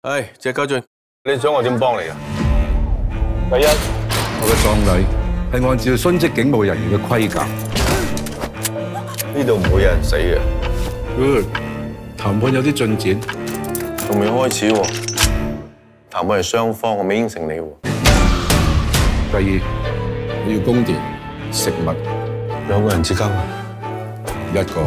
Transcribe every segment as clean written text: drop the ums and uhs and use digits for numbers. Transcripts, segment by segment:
係謝家俊，你想我點幫你啊？ 第一， 我嘅葬禮係按照殉職警務人員嘅規格。 呢度唔會有人死嘅。 談判有啲進展， 仲未開始喎。談判係雙方，我未應承你喎。 第二，你要供電、食物， 兩個人之間， 一個。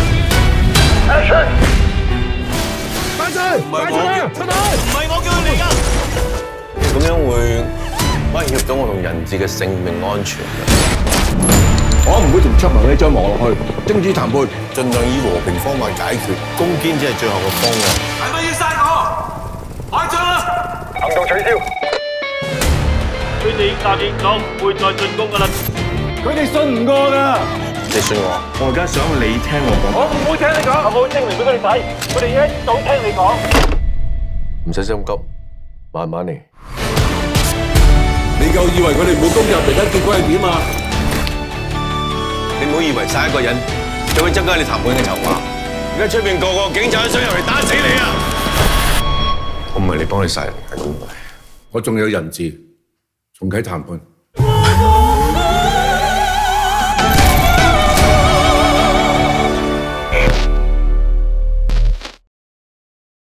班長， 唔係我， 出嚟！ 唔係我叫佢嚟㗎。你咁樣會威脅到我同人質嘅性命安全嘅。 我唔會同出賣呢張網落去，終止談判， 盡量以和平方法解決，攻堅只係最後嘅方案。係咪要殺我？開仗啦！ 行動取消。 佢哋已經答應咗唔會再進攻㗎啦。 佢哋信唔過㗎。 你信我？ 我而家想你聽我講。 我唔會聽你講，我會證明俾佢哋睇。佢哋一早聽你講。 唔使心急，慢慢嚟。 你夠以為佢哋唔會攻入嚟緊結果係點啊？ 你唔好以為殺一個人就會增加你談判嘅籌碼。而家出邊個個警察都想入嚟打死你啊！我唔係嚟幫你殺人，係咁。 我仲有人質，重啟談判。